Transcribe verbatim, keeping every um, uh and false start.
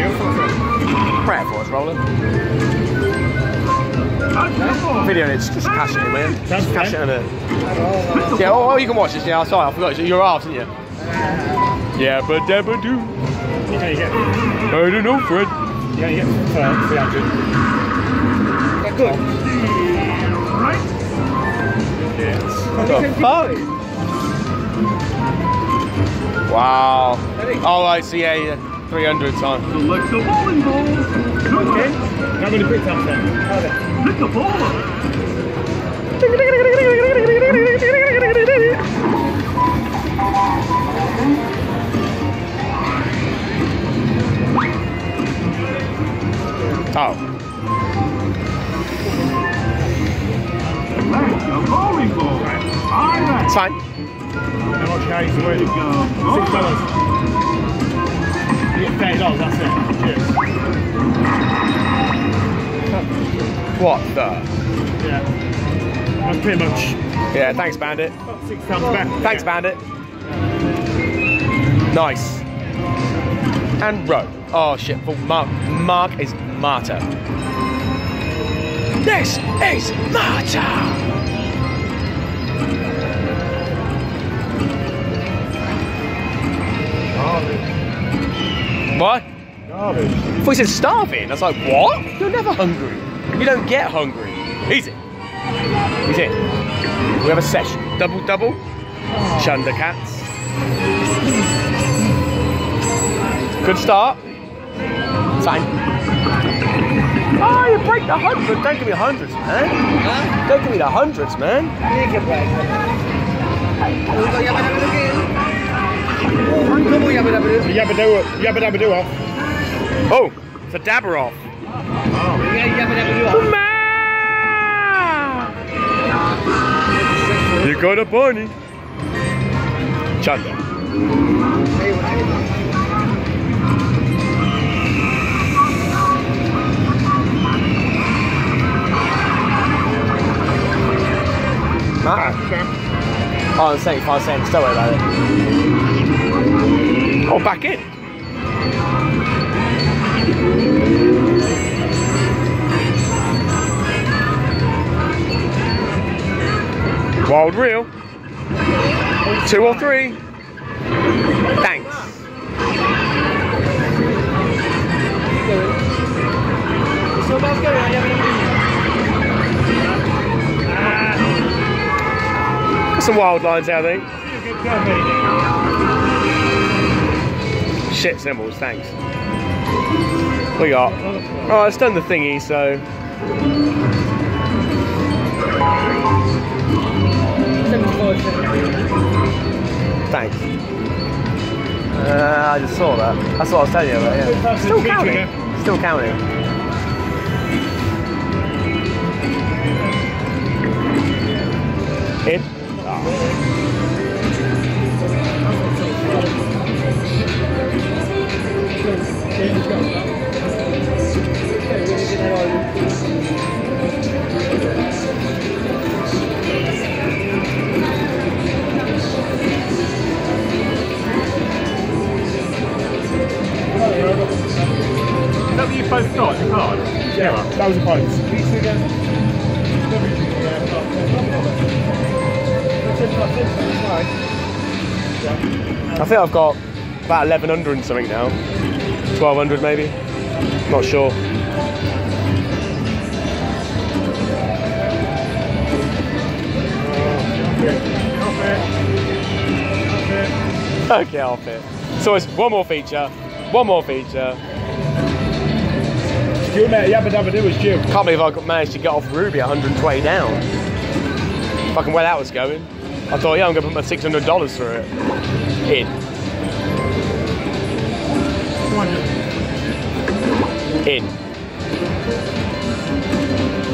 Pray it for us, Roland. Video and it's just cash it in, man. Just cash it in a bit. Yeah, oh, oh, you can watch this. Yeah, sorry, I forgot. You're off, didn't you? Yeah, but dabba do. Yeah, you get. I don't know, Fred. Yeah, you get uh, three hundred. Yeah, good. Right? Yes. What the fuck? Wow. Oh, I see. Yeah, yeah. three hundred time. Select the bowling ball. Okay. How many quick taps then? Pick the ball up. Oh. Select the bowling ball. Five. It's fine. How much carries the way to go? Six dollars. You get thirty dollars, that's it. Cheers. What the? Yeah. That's pretty much. Yeah, thanks, Bandit. About six times back. Thanks, Bandit. Nice. And row. Oh shit. Well, Mark. Mark is Marta. This is Marta. What? Garbage. I thought he said starving. I was like, what? You're never hungry. You don't get hungry. Easy. Easy. We have a session. Double, double. Oh. Chunder cats. Good start. Fine. Oh, you break the hundred. Don't give me hundreds, man. Huh? Don't give me the hundreds, man. Yabba do it. Yabba dabba do off. Oh, it's a dabber off. Oh. You got a bunny. Chunder. Ah. Oh, seventy-five cents, don't worry about it. Oh, back in. Wild reel. Two or three. Thanks. Got some wild lines there, I think. Shit symbols, thanks. We got. Oh, it's done the thingy, so. Thanks. Uh, I just saw that. That's what I was telling you about, yeah. Still counting. Still counting. In. Oh. Is that what you both got, the card? Yeah, that was a post. I think I've got about eleven hundred and something now. twelve hundred maybe. Not sure. Okay, off it. So it's one more feature. One more feature. Stu, mate, yabba dabba do was Stu. Can't believe I got managed to get off Ruby one hundred and twenty down. Fucking where that was going. I thought, yeah, I'm gonna put my six hundred dollars through it. In. In.